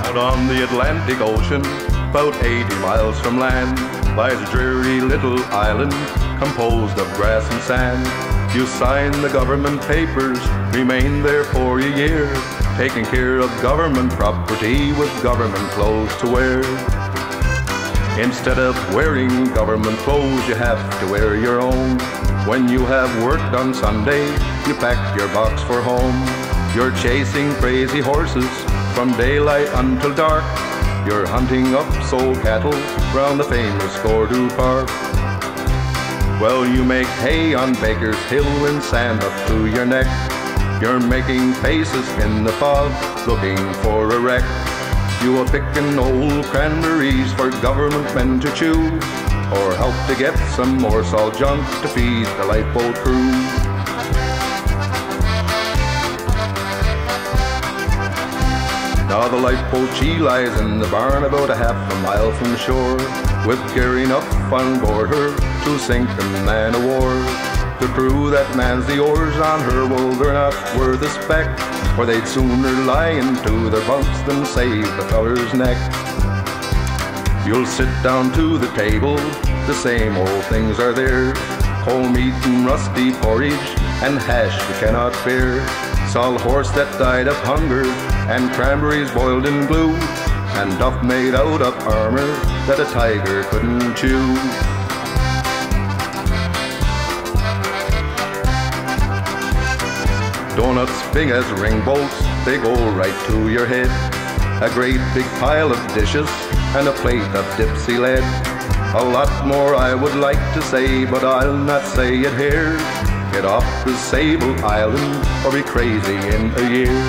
Out on the Atlantic Ocean, about 80 miles from land, lies a dreary little island composed of grass and sand. You sign the government papers, remain there for a year, taking care of government property with government clothes to wear. Instead of wearing government clothes, you have to wear your own. When you have worked on Sunday, you pack your box for home. You're chasing crazy horses from daylight until dark. You're hunting up soul cattle round the famous Gordu Park. Well, you make hay on Baker's Hill and sand up to your neck. You're making faces in the fog, looking for a wreck. You are picking old cranberries for government men to chew, or help to get some more salt junk to feed the lifeboat crew. Now the lifeboat, she lies in the barn about a half a mile from shore, with gear enough on board her to sink a man of war. The crew that mans the oars on her, well, they're not worth a speck, for they'd sooner lie into their bunks than save the feller's neck. You'll sit down to the table, the same old things are there, cold meat and rusty porridge and hash you cannot bear. Salt horse that died of hunger and cranberries boiled in glue, and duff made out of armor that a tiger couldn't chew. Donuts big as ring bolts, they go right to your head. A great big pile of dishes and a plate of Dipsy lead. A lot more I would like to say, but I'll not say it here. Get off to Sable Island or be crazy in a year.